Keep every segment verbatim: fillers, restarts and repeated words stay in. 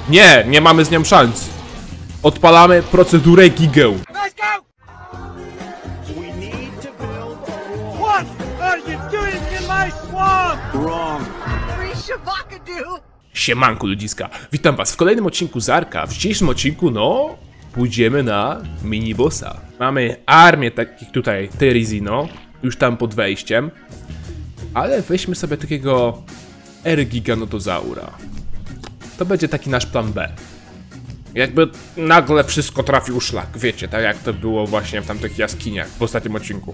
Nie, nie mamy z nią szans. Odpalamy procedurę Gigę. Siemanku ludziska, witam was w kolejnym odcinku z Arka. W dzisiejszym odcinku, no, pójdziemy na minibossa. Mamy armię takich tutaj Terizino, już tam pod wejściem. Ale weźmy sobie takiego R-Giganotozaura. To będzie taki nasz plan B. Jakby nagle wszystko trafił szlak, wiecie, tak jak to było właśnie w tamtych jaskiniach w ostatnim odcinku.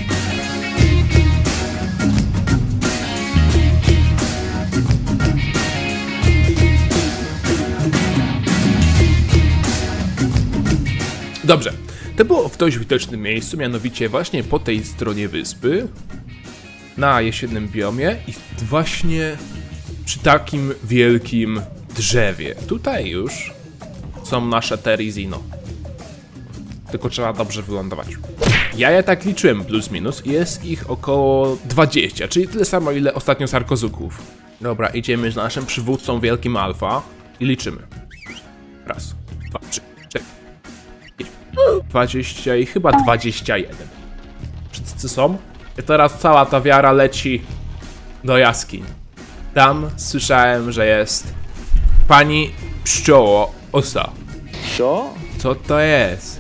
Dobrze, to było w dość widocznym miejscu, mianowicie właśnie po tej stronie wyspy, na jesiennym biomie i właśnie przy takim wielkim drzewie. Tutaj już są nasze Terizino. Tylko trzeba dobrze wylądować. Ja je tak liczyłem plus minus i jest ich około dwadzieścia, czyli tyle samo ile ostatnio Sarkozuków. Dobra, idziemy z naszym przywódcą wielkim Alfa i liczymy. Raz, dwa, trzy, cztery, pięć, dwadzieścia i chyba dwadzieścia jeden. Wszyscy są? I teraz cała ta wiara leci do jaskiń. Tam słyszałem, że jest pani pszczoło osa. Co? Co to jest?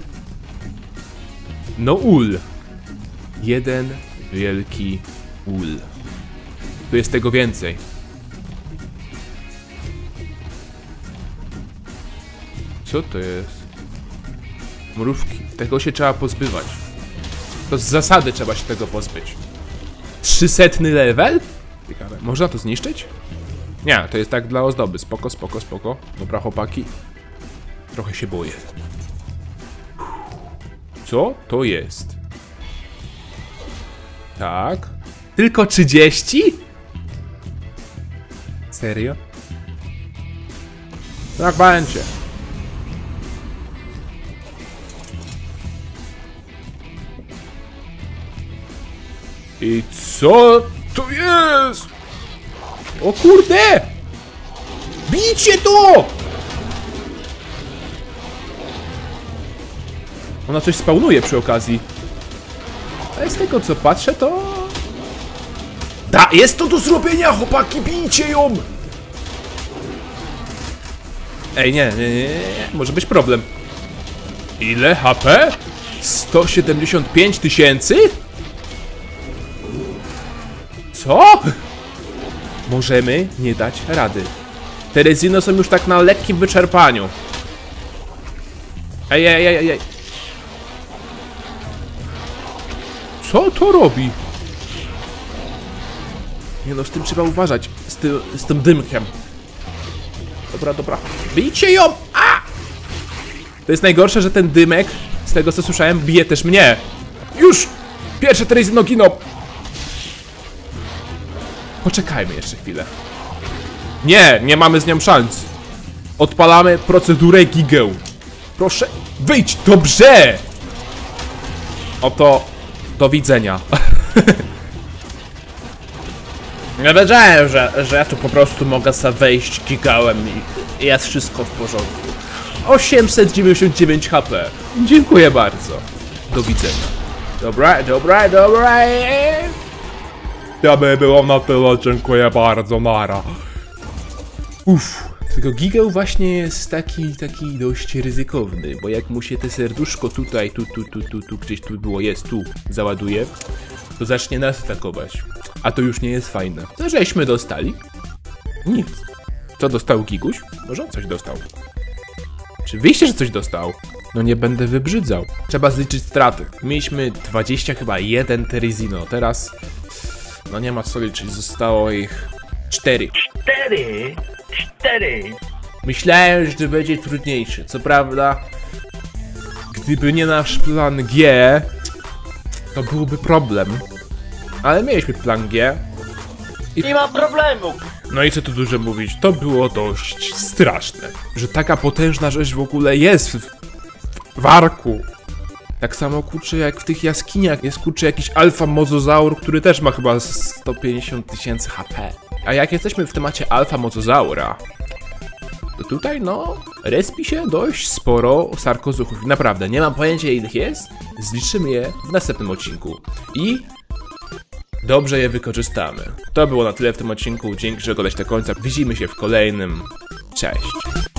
No ul. Jeden wielki ul. Tu jest tego więcej. Co to jest? Mrówki. Tego się trzeba pozbywać. To z zasady trzeba się tego pozbyć. Trzysetny level? Ciekawe. Można to zniszczyć? Nie, to jest tak dla ozdoby. Spoko, spoko, spoko. Dobra, chłopaki. Trochę się boję. Co to jest? Tak. Tylko trzydzieści? Serio? Tak będzie. I co to jest? O kurde! Bijcie to! Ona coś spawnuje przy okazji. Ale z tego co patrzę to... Da, jest to do zrobienia, chłopaki, bijcie ją! Ej, nie, nie, nie, nie, może być problem. Ile H P? sto siedemdziesiąt pięć tysięcy? Co? Możemy nie dać rady. Terizino są już tak na lekkim wyczerpaniu. Ej, ej, ej, ej. Co to robi? Nie no, z tym trzeba uważać. Z, ty, z tym dymkiem. Dobra, dobra. Bijcie ją! A! To jest najgorsze, że ten dymek, z tego co słyszałem, bije też mnie. Już! Pierwsze Terizino giną. Poczekajmy jeszcze chwilę. Nie, nie mamy z nią szans. Odpalamy procedurę Gigę. Proszę, wyjdź, dobrze! Oto, do widzenia. Nie wiedziałem, że, że ja tu po prostu mogę sobie wejść gigałem i jest wszystko w porządku. osiemset dziewięćdziesiąt dziewięć H P. Dziękuję bardzo. Do widzenia. Dobra, dobra, dobra. To by było na tyle, dziękuję bardzo, nara. Uff, tylko Gigę właśnie jest taki, taki dość ryzykowny, bo jak mu się te serduszko tutaj, tu, tu, tu, tu, tu, gdzieś tu było, jest tu, załaduje, to zacznie nas atakować. A to już nie jest fajne. Co żeśmy dostali? Nic. Co dostał Giguś? Może on coś dostał. Oczywiście, że coś dostał. No nie będę wybrzydzał. Trzeba zliczyć straty. Mieliśmy dwadzieścia chyba jeden Terizino, teraz... No nie ma co liczyć, zostało ich cztery. Cztery? Cztery? Myślałem, że będzie trudniejszy. Co prawda, gdyby nie nasz plan G, to byłby problem. Ale mieliśmy plan G. I... Nie ma problemu! No i co tu dużo mówić, to było dość straszne. Że taka potężna rzecz w ogóle jest w, w Arku. Tak samo kurczę jak w tych jaskiniach jest kurczę jakiś alfa mozozaur, który też ma chyba sto pięćdziesiąt tysięcy H P. A jak jesteśmy w temacie alfa mozozaura, to tutaj no respi się dość sporo sarkozuchów. Naprawdę, nie mam pojęcia ile ich jest, zliczymy je w następnym odcinku i dobrze je wykorzystamy. To było na tyle w tym odcinku, dzięki, że oglądałeś do końca, widzimy się w kolejnym, cześć!